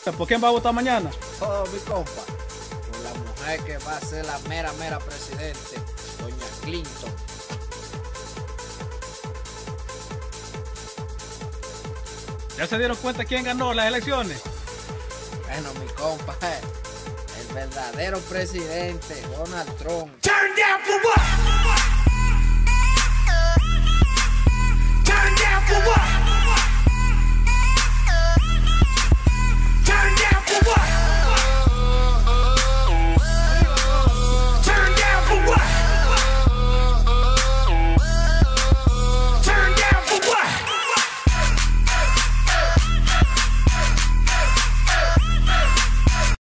pregunta, ¿por quién va a votar mañana? Oh, mi compa, por la mujer que va a ser la mera presidente, doña Clinton. ¿Ya se dieron cuenta quién ganó las elecciones? Bueno, mi compa, el verdadero presidente, Donald Trump. Turn down for what?